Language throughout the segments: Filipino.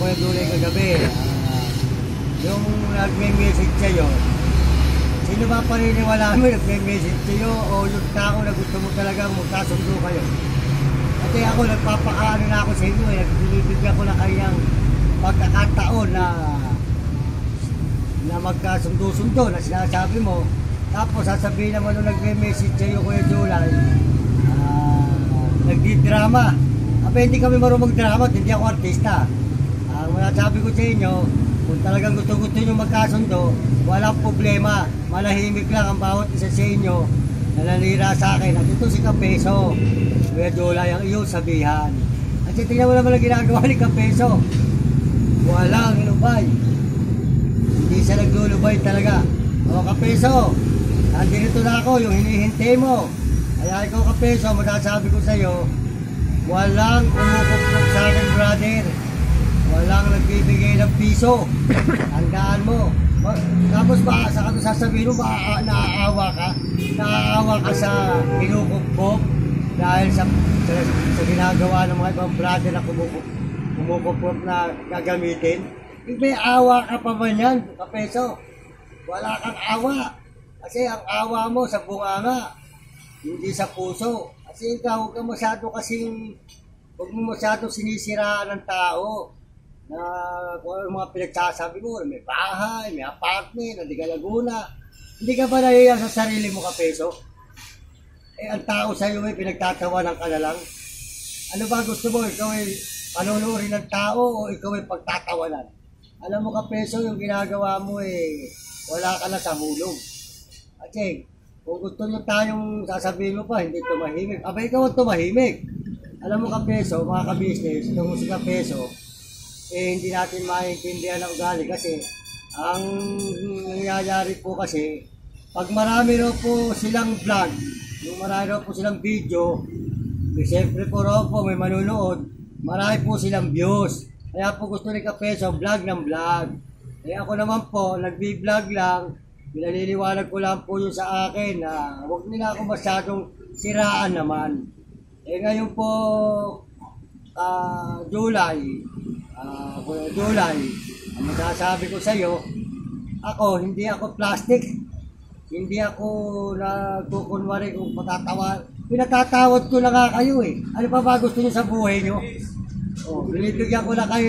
Kuya Julie kagabi. Yung nagme-message sa'yo, sino ba paniniwala mo nagme-message sa'yo o yung tao na gusto mo talagang magkasundo kayo? Kasi ako nagpapakaano na ako sa inyo eh. Nagbibigyan ko na kayang pagkakataon na magkasundo-sundo na sinasabi mo. Tapos sasabihin naman nung nagme-message sa'yo Kuya Julie, nagdi-drama. Aba, hindi kami marunong mag-drama at hindi ako artista. Ang masasabi ko sa inyo, kung talagang gusto-gusto nyo magkasundo, walang problema. Manahimik lang ang bawat isa sa inyo na nanira sa akin. At ito si Kapeso. Kuya Julie ang iyong sabihan. Kasi tingnan mo naman ang ginagawa ni Kapeso. Walang ilubay. Hindi siya naglulubay talaga. O Kapeso, nandito na ako, yung hinihintay mo. Kaya ikaw Kapeso, masasabi ko sa iyo, walang umukupok sa akin, brother. Walang nagbibigay ng piso. Tandaan mo. Tapos ba, sa kano sasabihin mo, naaawa ka? Naaawa ka sa kinukupok dahil sa ginagawa ng mga ibang brother na kumukupok na gagamitin? May awa ka pa ba yan, Kapeso? Wala kang awa. Kasi ang awa mo sa bunganga, hindi sa puso. Kasi ikaw, huwag mo masyadong sinisiraan ng tao na kung ano mga pinagsasabi mo, may bahay, may apartment, hindi ka Laguna. Hindi ka ba nahiya sa sarili mo, Kapeso? Eh, ang tao sa'yo may pinagtatawanan ka na lang. Ano ba gusto mo? Ikaw ay panunurin ng tao o ikaw ay pagtatawanan? Alam mo, Kapeso, yung ginagawa mo wala ka na sa hulog. Kasi, kung gusto nyo tayong sasabihin mo pa, hindi tumahimik. Aba, ikaw ang tumahimik. Alam mo, Kapeso, mga ka-business, itong si Kapeso, hindi natin maintindihan ang ugali kasi ang nangyayari po kasi, pag marami raw po silang vlog, yung marami raw po silang video, siyempre po raw po may manunood, marami po silang views. Kaya po gusto ni Kapeso, vlog ng vlog. Kaya ako naman po, nagbi-vlog lang, pinaliliwanag ko lang po yung sa akin na huwag nila ako masyadong siraan naman. Ngayon po, July, Kuya Julie, ang masasabi ko sa iyo, ako, hindi ako plastic. Hindi ako nagkukunwari kung patatawa. Pinatatawad ko na nga kayo eh. Ano pa ba gusto niyo sa buhay niyo? Binibigyan ko na kayo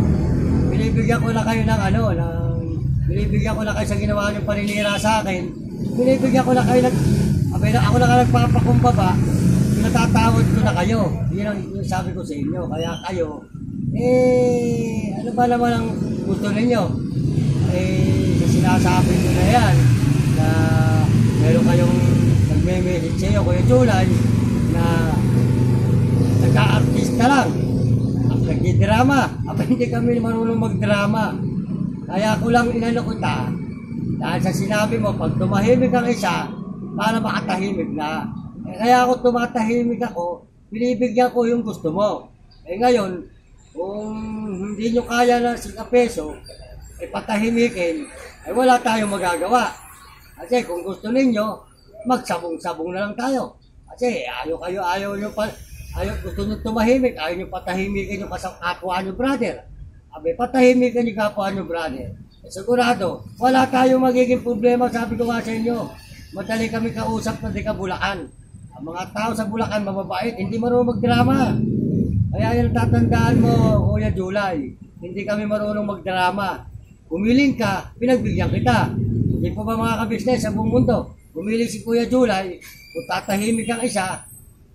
sa ginawa niyong paninira sa akin. Binibigyan ko na kayo ako na nga nagpapakumbaba. Pinatatawad ko na kayo. Yun ang sabi ko sa inyo. Kaya kayo, ano ba naman ang gusto ninyo? Sa sinasabi nyo na yan, na meron kayong nagme-message sa iyo, Kuya Julie, na nagka-artista lang, nagdi-drama. Hindi kami marunong mag-drama. Kaya ako lang inano ko dahil sa sinabi mo, pag tumahimik ang isa, para makatahimik na. Kaya ako tumatahimik ako, binibigyan ko yung gusto mo. Ngayon, kung hindi nyo kaya na si Kapeso, patahimikin, wala tayong magagawa. Kasi kung gusto ninyo, magsabong-sabong na lang tayo. Kasi ayaw gusto nyo tumahimik, ayaw nyo patahimikin yung kapwa nyo, brother. Patahimikin yung kapwa nyo, brother. Sigurado, wala tayong magiging problema, sabi ko nga sa inyo. Madali kami kausap na di ka Bulacan. Ang mga tao sa Bulacan, mababait, hindi marunong magdrama. Kaya yung tatandaan mo, Kuya Julie, hindi kami marunong magdrama. Umiling ka, pinagbigyan kita. Hindi po ba mga kabisnes sa buong mundo? Umiling si Kuya Julie, kung tatahimik ang isa,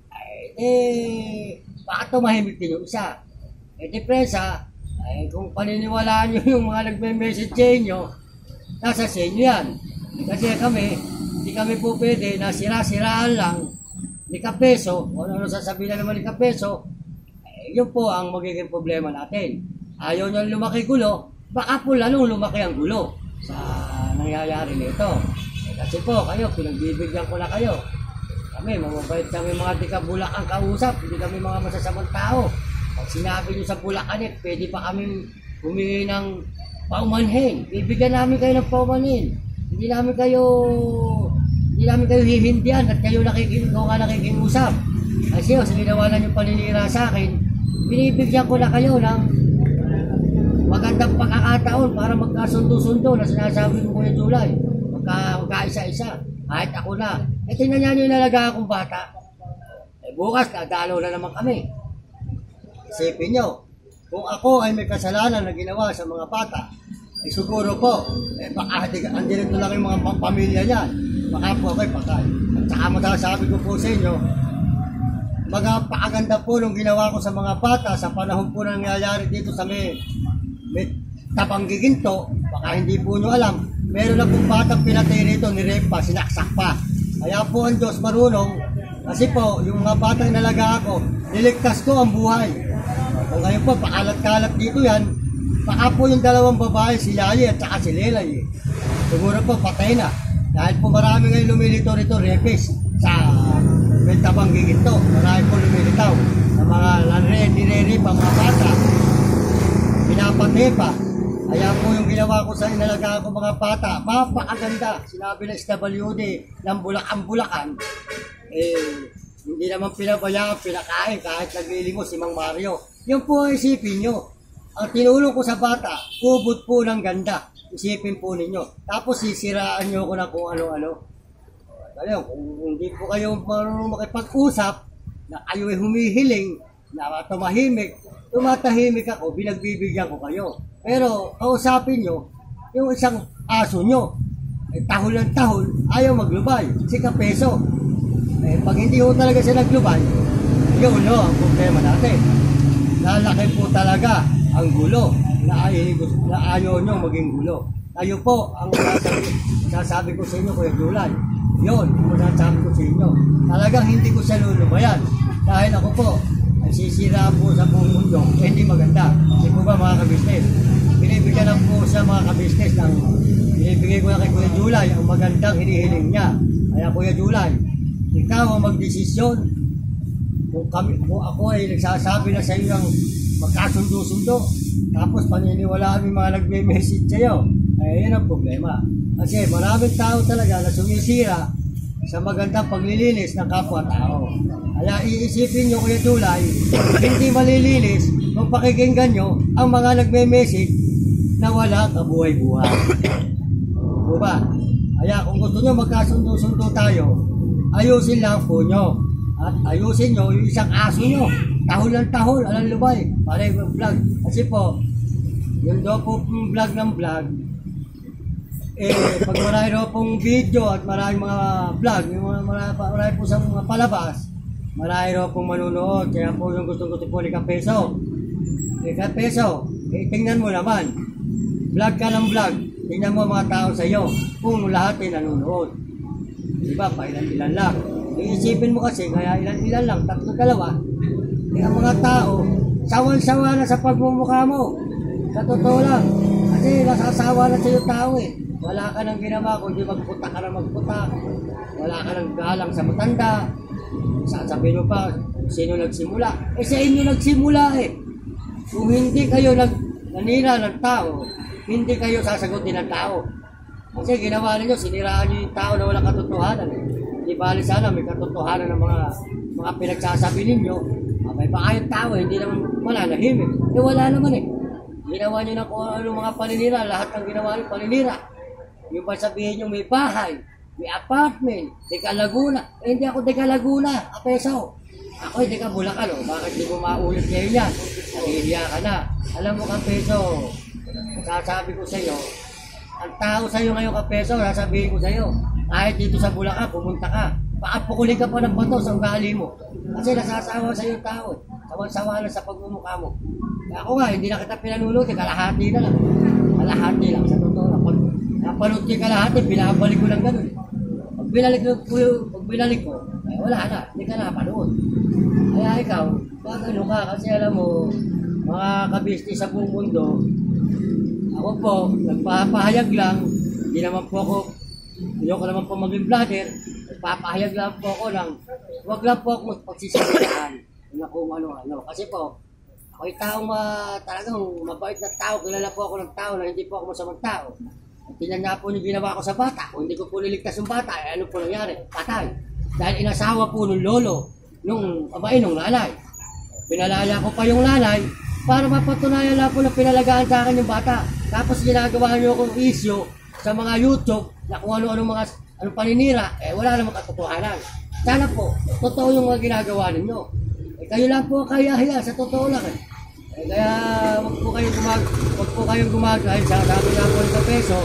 baka tumahimik din yung isa. Depresa, kung paniniwalaan nyo yung mga nagme-message sa inyo, nasa sa inyo yan. Kasi kami, hindi kami po pwede na sira-siraan lang ni Kapeso, o ano sasabihin na naman ni Kapeso, yun po ang magiging problema natin. Ayaw nyo lumaki gulo, baka po lalong lumaki ang gulo sa nangyayari nito. Kasi po, kayo, pinagbibigyan ko na kayo. Kami, mababait kami mga di ka Bulacan kausap, hindi kami mga masasamang tao. Pag sinabi nyo sa Bulacan, pwede pa kami humingi ng paumanhin. Bibigyan namin kayo ng paumanhin. Hindi namin kayo hihindihan at kayo nakikiusap. Kasi sa ginawa na yung paninira sa akin, binibigyan ko na kayo ng magandang pagkakataon para magkasundo-sundo na sinasabi mo Kuya July. Magkaisa-isa. Kahit ako na. Tingnan niya yung nalaga akong bata. Bukas, dadalo na naman kami. Isipin nyo, kung ako ay may kasalanan na ginawa sa mga bata, siguro po, baka andito lang yung mga pamilya niyan. Baka po ako'y patay. At saka masasabi ko po sa inyo, magpakaganda po nung ginawa ko sa mga bata sa panahon po na nangyayari dito sa may Tabanggiginto. Baka hindi po nyo alam, meron na pong batang pinatay rito, nirepa pa, sinaksak pa. Kaya po ang Diyos marunong, kasi po, yung mga batang nalaga ako, niligtas ko ang buhay. Kung ngayon po, pakalat-kalat dito yan, baka po yung dalawang babae, si Yayi at saka si Lelay. Siguro po, patay na. Dahil po marami ngayon lumilito rito, repis, sa Tabanggiginto. Marami po lumilitaw sa mga nire-repa, mga bata. Pinapatay pa. Kaya po yung ginawa ko sa inalagaan ko mga bata, mapakaganda. Sinabi ng SWD ng Bulacan, hindi naman pinabayaan, pinakain kahit naglilimos si Mang Mario. Yung po isipin nyo, ang tinulong ko sa bata, kubot po ng ganda. Isipin po ninyo. Tapos sisiraan nyo ko na kung ano-ano. Kung hindi po kayo marunong makipag-usap, na kayo ay humihiling, na tumatahimik ako, binagbibigyan ko kayo. Pero kausapin nyo, yung isang aso nyo, tahol ng tahol, ayaw maglubay, si Kapeso. Pag hindi ho talaga siya naglubay, yun no, ang problema natin. Lalaki po talaga ang gulo, na ayaw nyo maging gulo. Kayo po, ang sasabi ko sa inyo, Kuya July, yun, ang sasabi ko sa inyo. Talagang hindi ko siya lulubayan. Dahil ako po, ay sisira po sa buong mundo, hindi maganda. Hindi po ba mga kabisnes? Binibigyan lang po sa mga kabisnes ng binibigay ko na kay Kuya July ang magandang hinihiling niya. Kaya Kuya July, ikaw ang magdesisyon. Kung ako ay nagsasabi na sa iyo ang magkasundo-sundo, tapos paniniwalaan yung mga nagme-message sa iyo, yun ang problema. Kasi maraming tao talaga na sumisira sa magandang paglilinis ng kapwa-tao. Kaya iisipin nyo Kuya July, hindi malilinis kung pakikinggan nyo ang mga nagme-message na wala kabuhay-buhay. Diba? Kaya kung gusto nyo magkasundo-sundo tayo, ayusin lang po nyo. At ayusin nyo yung isang aso nyo. Tahol ng tahol, alang lubay. Para yung vlog. Kasi po, yung daw po vlog ng vlog, pag marami daw pong video at maraming mga vlog, marami po sa mga palabas, marami daw pong manunood. Kaya po yung gusto po ni Kapeso. Kapeso, tingnan mo naman. Vlog ka ng vlog. Tingnan mo mga tao sa iyo kung lahat ay nanonood. Diba? Pa ilan-ilan lang. Iisipin mo kasi, kaya ilan-ilan lang, tatlo-dalawa. Ang mga tao, sawan-sawa na sa pagmumukha mo. Sa totoo lang. Kasi nasasawa na sa iyo tao eh. Wala ka nang ginawa kundi magputa ka na magputa. Wala ka nang galang sa matanda. Sasabihin mo pa, sino nagsimula? Sa inyo nagsimula eh. Kung hindi kayo nanira ng tao, hindi kayo sasagutin ng tao. Kasi ginawa ninyo, siniraan nyo yung tao na walang katotohanan. Di bali sana may katotohanan ng mga pinagsasabi ninyo. May baka yung tao, hindi naman mananahimik. Wala naman eh. Ginawa nyo na kung ano mga paninira, lahat ng ginawa nyo paninira. Yung ba sabihin nyo may bahay, may apartment, Deka Laguna. Hindi ako Deka Laguna, Kapeso. Ako hindi ka Bulacan, bakit di mo maulit ngayon yan? Nahihiya ka na. Alam mo Kapeso, sasabi ko sa iyo, ang tao sa iyo ngayon Kapeso, sasabihin ko sa iyo, kahit dito sa Bulacan, pumunta ka, baka pukulin ka pa ng bato sa ugali mo. Kasi nasasawa sa iyo tao, sawa-sawa na sa pagmumukha mo. Ako nga, hindi na kita pinanunod, kalahati na lang. Kalahati lang, sa totoo lang. Pag napanood ko yung kalahati, binabalik ko lang ganun. Pag binalik ko, wala na, hindi ka napanood. Kaya ikaw, pag ano ka, kasi alam mo, mga kabisnes sa buong mundo, ako po, nagpapahayag lang, hindi naman po ako, hindi ko naman po maging vlogger, nagpapahayag lang po ako ng, huwag lang po ako pagsisalitaan na kung ano-ano. Kasi po, ako'y taong talagang mabait na tao, kilala po ako ng tao na hindi po ako masamang tao. Tingnan na po yung ginawa ko sa bata, kung hindi ko po niligtas yung bata, ano po nangyari? Patay. Dahil inasawa po nung lolo, nung nanay. Pinalaya ko pa yung nanay, para mapatunayan lang po na pinalagaan sa akin yung bata. Tapos ginagawa nyo akong issue sa mga YouTube na kung ano-ano mga paninira, wala namang katotohanan. Sana po, totoo yung mga ginagawa ninyo. Kayo lang po kaya sa totoo lang. Kaya wag po kayong gumagay sa sabi nga po ng Kapeso.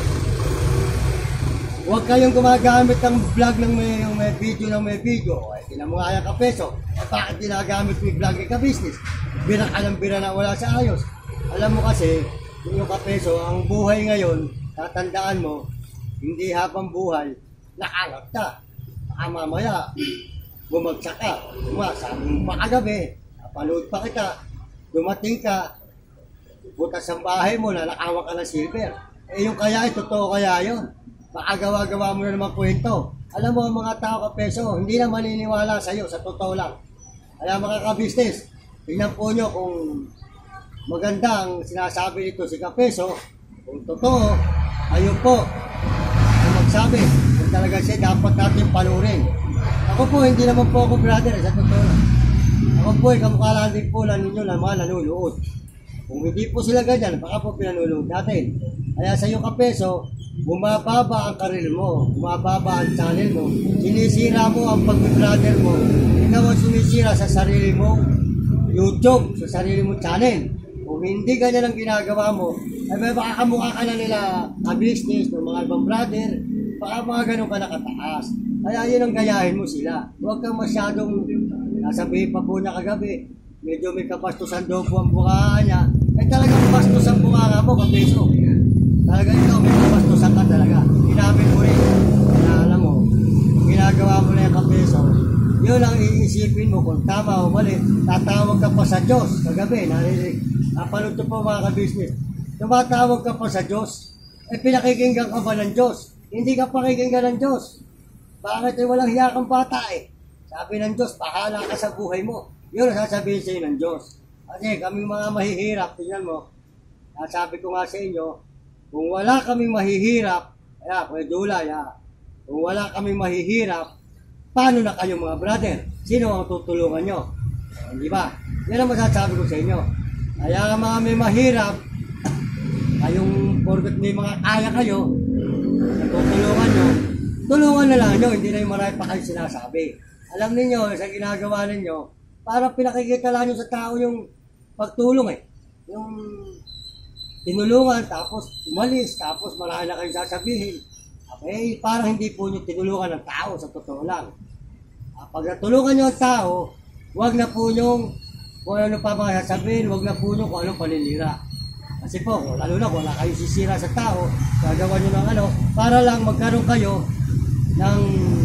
Huwag kayong gumagamit ng vlog ng may video ng may video. Tinan mo nga yung Kapeso. Bakit ginagamit mo yung vlog ng ka-business? Bira ka ng bira na wala sa ayos. Alam mo kasi, yung Kapeso, ang buhay ngayon, tatandaan mo, hindi habang buhay, nakalat ka. Baka mamaya, bumagsak ka. Sabi mo pa kagabi, napanood pa kita, dumating ka, butas ang bahay mo, nalakawan ka ng silver. Yung kaya, totoo kaya yun. Baka gawa-gawa mo na naman kwento. Alam mo, ang mga tao Kapeso, hindi na maniniwala sa'yo, sa totoo lang. Kaya mga ka-business, tingnan po nyo kung maganda ang sinasabi nito si Kapeso. Kung totoo, ayun po, ang magsabi, kung talaga siya dapat natin panurin. Ako po, hindi naman po ako brother, sa totoo lang. Ako po, kamukha lang din po lang ninyo na mga nanunood. Kung hindi po sila ganyan, baka po pinanunood natin. Kaya sa iyo Kapeso, bumababa ang karir mo, bumababa ang channel mo, sinisira mo ang pag-brother mo, ikaw ang sumisira sa sarili mo, YouTube, sa sarili mo channel. Kung hindi ganyan ang ginagawa mo, ay may baka kamukha ka na nila ka-business ng mga ibang brother, baka mga ganun ka nakataas. Kaya yun ang gayahin mo sila. Huwag kang masyadong, nasabihin pa po niya kagabi, medyo may kapastusan daw po ang bungaan niya, talagang bastos ang bunganga mo Kapeso. Talaga ikaw, may kapastusan ka talaga. Inamin mo rin, na alam mo, ginagawa mo na yung Kapeso, yun ang iisipin mo kung tama o mali, tatawag ka pa sa Diyos. Kagabi, napanood po mga ka-business, tumatawag ka pa sa Diyos, pinakikinggan ka ba ng Diyos? Hindi ka pakikinggan ng Diyos. Bakit walang hiya kang bata Sabi ng Diyos, bahala ka sa buhay mo. Yun ang sasabihin sa'yo ng Diyos. Kasi kaming mga mahihirap, tingnan mo, sabi ko nga sa inyo, kung wala kaming mahihirap, Kuya Julay, kung wala kaming mahihirap, paano na kayo mga brother? Sino ang tutulungan nyo? Hindi ba? Yan ang masasabi ko sa inyo. Kaya mga may mahirap, kayong porket may mga kaya kayo, na tutulungan nyo, tulungan na lang nyo, hindi na yung marami pa kayo sinasabi. Alam niyo sa ginagawa ninyo, para pinakikita lang nyo sa tao yung pagtulong Yung tinulungan, tapos umalis, tapos marami na kayong sasabihin. Parang hindi po nyo tinulungan ng tao, sa totoo lang. Pag natulungan nyo ang tao, huwag na po nyo kung ano pa mga sasabihin, huwag na po nyo kung anong paninira. Kasi po, lalo na kung wala kayong sisira sa tao, gagawa nyo ng para lang magkaroon kayo ng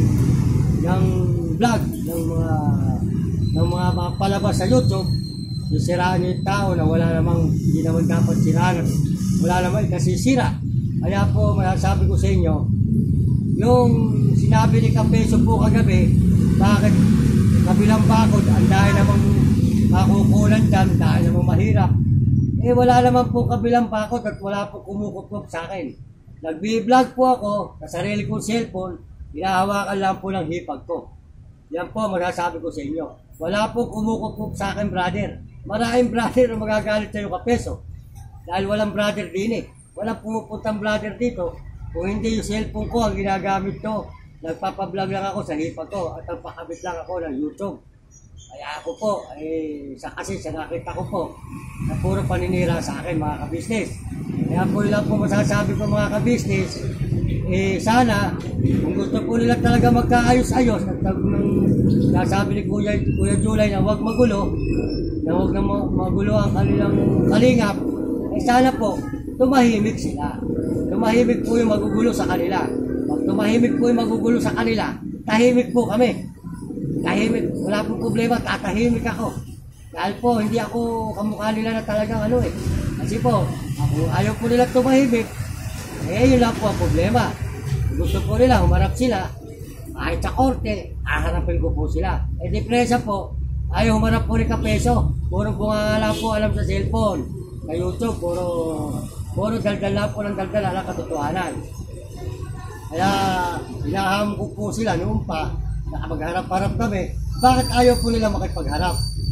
vlog, ng mga palabas sa YouTube, sisiraan nyo yung tao na wala namang, hindi naman dapat siraan, wala naman ikasisira. Kaya po, masasabi ko sa inyo, yung sinabi ni Kapeso po kagabi, bakit kabilang bakod, ang dahil namang makukulan dyan, dahil namang mahirap. Wala naman po kabilang bakod at wala po kumukukup sa akin. Nagbi-vlog po ako sa sarili kong cellphone, hinahawakan lang po ng hipag ko. Yan po masasabi ko sa inyo. Wala po kumukukup sa akin, brother. Maraming brother na magagalit sa iyo Kapeso. Dahil walang brother din Walang pumupuntang brother dito. Kung hindi yung cellphone ko ang ginagamit to, nagpapablog lang ako sa hipag ko at nagpakabit lang ako ng YouTube. Kaya ako po, kasi sa nakita ko po, na puro paninira sa akin mga ka-business. Kaya po lang po masasabi ko mga ka-business, sana, kung gusto po nila talaga magkaayos-ayos, nasabi ni Kuya Julay na huwag magulo, na huwag na magulo ang kanilang kalingap, sana po, tumahimik sila. Tumahimik po yung magugulo sa kanila. Pag tumahimik po yung magugulo sa kanila, tahimik po kami. Tahimik, wala pong problema, tatahimik ako. Dahil po, hindi ako kamukha nila na talagang Kasi po, kung ayaw po nila tumahimik, yun lang po ang problema. Gusto po nila, humarap sila, kahit sa korte, haharapin ko po sila. Depresa po, ayaw humarap po ni Kapeso. Puro bunganga po alam sa cellphone, sa YouTube, puro daldal lang po ng daldal, alang katotohanan. Kaya, hinaham ko po sila noon pa, na magharap-harap kami, bakit ayaw po nila makipagharap?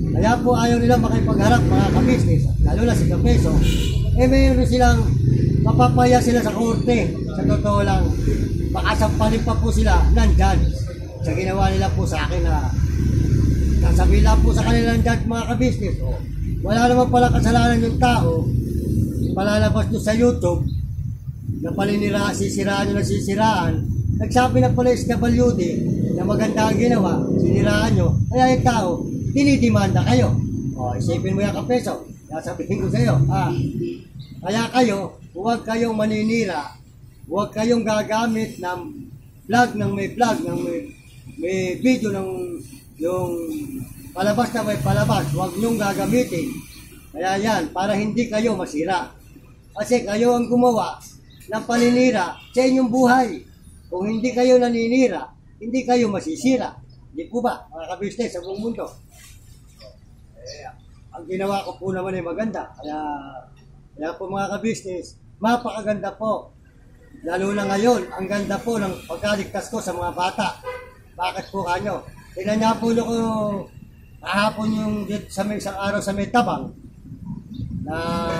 Kaya po ayaw nila makipagharap mga kabisnes, lalo na si Kapeso. Mayroon silang mapapaya sila sa korte. Sa totoo lang, baka sampalin pa po sila nandyan. Sa ginawa nila po sa akin na sasabihin lang po sa kanila nandyan mga kabisnes. Wala naman pala kasalanan yung tao, palalabas nyo sa YouTube, na palinira, sisiraan nyo na sisiraan. Nagsabi na pala SWD na maganda ang ginawa, siniraan nyo. Kaya yung tao, dinidimanda kayo. Isipin mo yan Kapeso. Sasabihin ko sa iyo. Kaya kayo, huwag kayong maninira. Huwag kayong gagamit ng vlog, ng may video ng yung palabas na may palabas. Huwag nyong gagamitin. Kaya yan, para hindi kayo masira. Kasi kayo ang gumawa ng paninira sa inyong buhay. Kung hindi kayo naninira, hindi kayo masisira. Hindi po ba, mga kabisnes sa buong mundo? Ang ginawa ko po naman ay maganda. Kaya po mga kabisnes, mapakaganda po. Lalo na ngayon, ang ganda po ng pagkaligtas ko sa mga bata. Bakit po kanyo? Tingnan niya po ko kahapon yung sa may isang araw sa may tabang na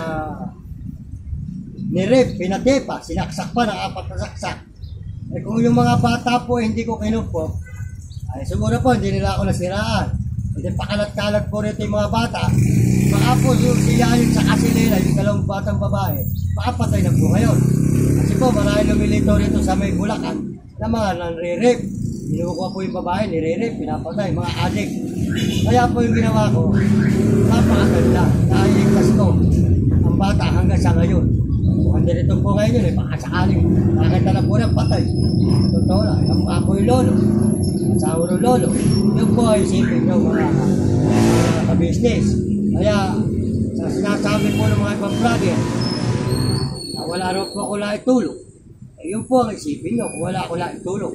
nirip, pinatepa, sinaksak pa ng 4 na saksak. Kung yung mga bata po hindi ko kinupo, ay siguro po hindi nila ako nasiraan. Hindi pakalat-kalat po rito yung mga bata. Baka po yung siyayin sa kasilila, yung dalawang batang babae, baka patay na po ngayon. Kasi po marami lumilito rito sa may Bulacan na mga nanre-rape. Ninukuha po yung babae, nire-rape, pinapatay, mga adik. Kaya po yung ginawa ko, napakaganda. Nailigtas ko ang bata hanggang sa ngayon. Kung dito po ngayon yun, baka sakaling nakakita na po ng patay. Totoo lang, ang po yung lolo, asawa ng lolo. Yun po ay isipin nyo mga kabisnes. Kaya sa sinasabi po ng mga ibang vlogger na wala rin po ako naitulong, yun po ang isipin nyo kung wala ako naitulong.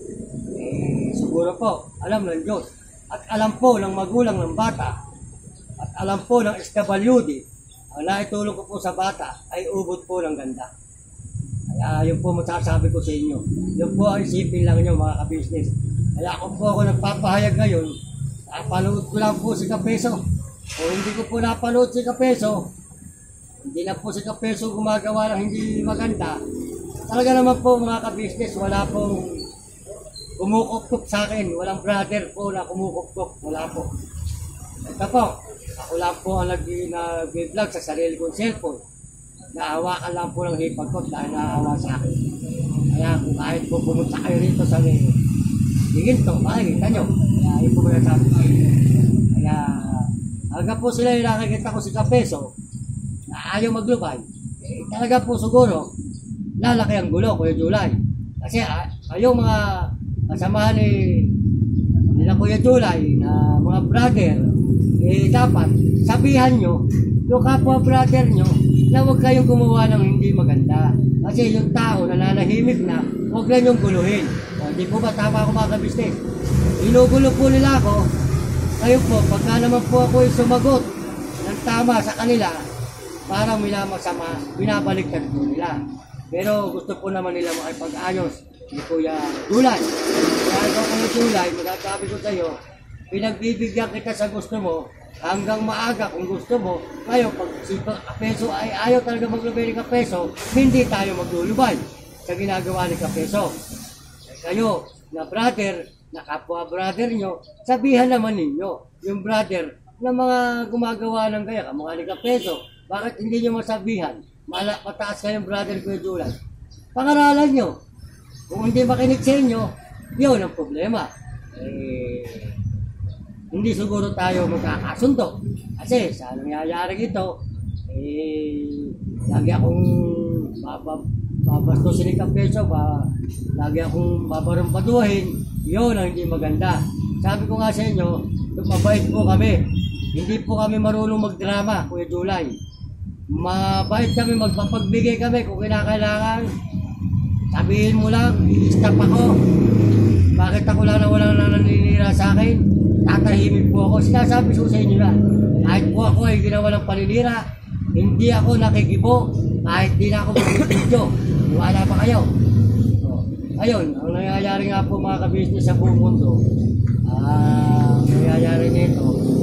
Siguro po, alam ng Diyos. At alam po ng magulang ng bata. At alam po ng SWD, ang naitulong ko po sa bata ay ubod po ng ganda. Kaya yun po masasabi ko sa inyo. Yun po ang isipin lang nyo mga kabisnes. Kaya kung po ako nagpapahayag ngayon, napanood ko lang po si Kapeso. Kung hindi ko po napanood si Kapeso, hindi na po si Kapeso gumagawa ng hindi maganda. Talaga naman po mga kabisnes, wala pong kumukupkup sa akin. Walang brother po na kumukupkup. Wala po. Ito po. Ako lang po ang nag-vlog sa sarili kong cellphone. Naawakan lang po ng hipag ko dahil naawa sa akin. Kaya kung kahit po pumunta kayo rito sa tingin to, makikita nyo. Kaya yun po muna sabi ko. Kaya hanggang po sila yung nakikita ko si Kapeso na ayaw maglubay. Talaga po siguro lalaki ang gulo, Kuya July. Kasi kayo mga kasamahan nila Kuya July na mga brother, dapat sabihan nyo yung kapwa brother nyo na huwag kayong gumawa ng hindi maganda. Kasi yung tao na nanahimik na, huwag lang yung guluhin. Hindi po ba tama ako mga kabisnes? Inugulo po nila ako. Kayo po, pagka naman po ako sumagot ng tama sa kanila, parang minamasama, binabaliktad po nila. Pero gusto po naman nila makipag-ayos ni Kuya July. Kaya ikaw Kuya July, magsasabi ko sa iyo, pinagbibigyan kita sa gusto mo hanggang maaga kung gusto mo. Ngayon, pag si Kapeso ay ayaw talaga maglubay ni Kapeso, hindi tayo maglulubay sa ginagawa ni Kapeso. Kayo, na brother, na kapwa brother nyo, sabihan naman ninyo, yung brother na mga gumagawa ng gaya, mga ni Kapeso, bakit hindi nyo masabihan? Mataas kayong brother Kuya July. Pangaralan nyo. Kung hindi makinig sa inyo, yun ang problema. Hindi siguro tayo magkakasundo. Kasi sa nangyayari ito, lagi akong babastusin ni Kapeso, lagi akong babarumpaduhin. Yun ang hindi maganda. Sabi ko nga sa inyo, mabait po kami. Hindi po kami marunong magdrama, Kuya July. Mabait kami, magpapagbigay kami kung kinakailangan. Sabihin mo lang, i-stop ako. Bakit ako lang na walang naninira sa akin? Tatahimik po ako. Sinasabi ko sa inyo na, kahit po ako ay ginawa ng paninira, hindi ako nakikibo, kahit di na ako mag-video. Wala pa kayo. So, ayun, ang nangyayari nga po mga kabisnes sa buong mundo, nangyayari nito, yung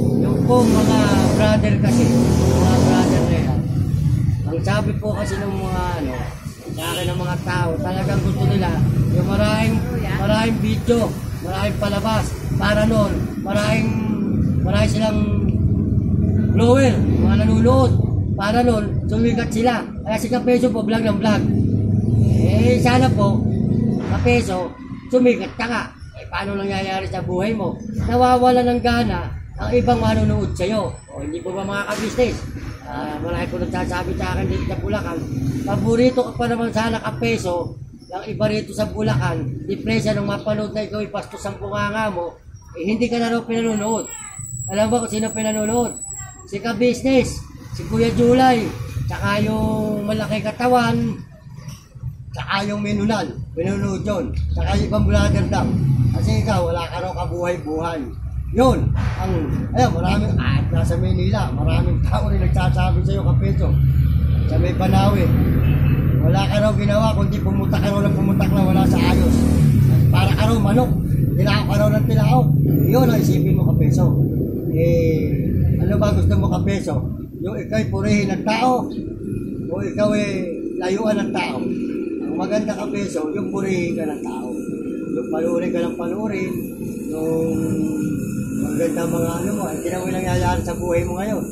po mga brother kasi, mga brother na yan, ang sabi po kasi ng mga ano, sa akin ng mga tao, talagang gusto nila yung maraming video, maraming palabas, para noon, maraming silang blower, mga nanonood, para noon, sumikat sila. Kaya si Kapeso po, vlog ng vlog. Eh, sana po, Kapeso, sumikat ka nga. Eh, paano nangyayari sa buhay mo? Nawawala ng gana ang ibang manonood sa'yo. O, hindi po ba mga kabisnes? Marami po nagsasabi sa akin dito sa Bulacan. Paborito ka pa naman sana Kapeso, ang iba rito sa Bulacan, di presya nung mapanood na ikaw ipastos ang bunganga mo, eh hindi ka na raw pinanonood. Alam ba kung sino pinanonood? Si Kabisnes, si Kuya Julay, tsaka yung malaki katawan, tsaka yung Menunan, pinanonood yun, tsaka yung ibang vlogger daw. Kasi ikaw, wala ka raw kabuhay-buhay. Yun, maraming, nasa Manila, maraming tao rin nagsasabi sa'yo, Kapeso, sa may Banawi. Wala ka raw ginawa, kundi pumunta ka raw ng pumuntak na wala sa ayos. Para ka raw manok, tilao ka raw ng tilao. Yun ang isipin mo, Kapeso. Ano ba gusto mo, Kapeso? Yung ikaw'y purihin ng tao, o ikaw'y layuan ng tao. Ang maganda, Kapeso, yung purihin ka ng tao. Yung panurin ka ng panurin, yung maganda mga ano mo, hindi na mo nangyayari sa buhay mo ngayon.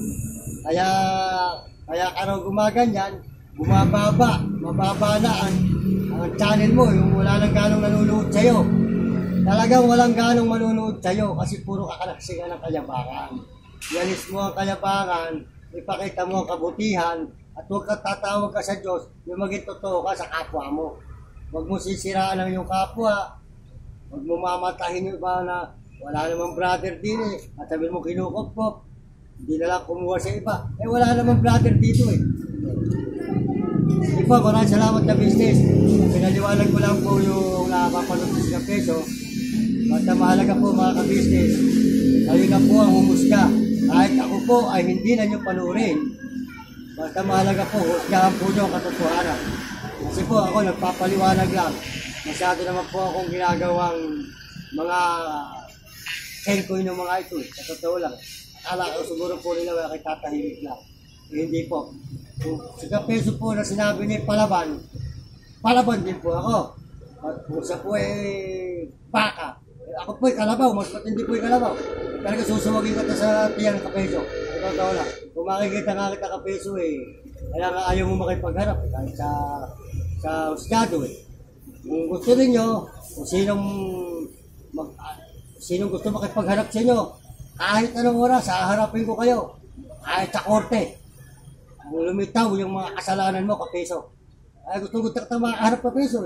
Kaya ka raw gumaganyan, mababa na ang channel mo, yung wala nang ganong nanonood sa'yo. Talagang walang ganong manonood sa'yo kasi puro kakalaksikan ng kayabangan. Yanis mo ang kayabangan, ipakita mo ang kabutihan, at huwag ka tatawag ka sa Diyos, yung maging totoo ka sa kapwa mo. Huwag mo sisiraan ang iyong kapwa, huwag mo mamatahin yung iba na wala namang brother din at sabihin mo kinukop-kop, hindi na lang kumuha sa iba. Wala namang brother dito Hindi po, maraming salamat na business. Pinaliwanag ko lang po yung napapanood ko sa Kapeso. Basta mahalaga po mga ka-business, kayo na po ang humusga. Kahit ako po ay hindi na nyo panurin. Basta mahalaga po, husgahan po nyo ang katotohanan. Kasi po ako nagpapaliwanag lang. Masyado naman po akong ginagawang mga cellcoin ng mga ito. Sa totoo lang. Akala ko siguro po nila wala kay tatahimik lang. Hindi po. Si Kapeso po na sinabi niya palaban din po ako. At kung siya po baka, ako po kalabaw, mas matindi po kalabaw. Talaga susuwagin ka sa tiyan ng Kapeso. Ito lang. Kung makikita nga kita Kapeso kaya nga ayaw mo makipagharap kahit sa husgado Kung gusto ninyo, kung sinong gusto makipagharap sa inyo, kahit anong oras, haharapin ko kayo. Kahit sa korte. Kung lumitaw yung mga kasalanan mo, Kapeso. Ay gusto ko makaharap Kapeso.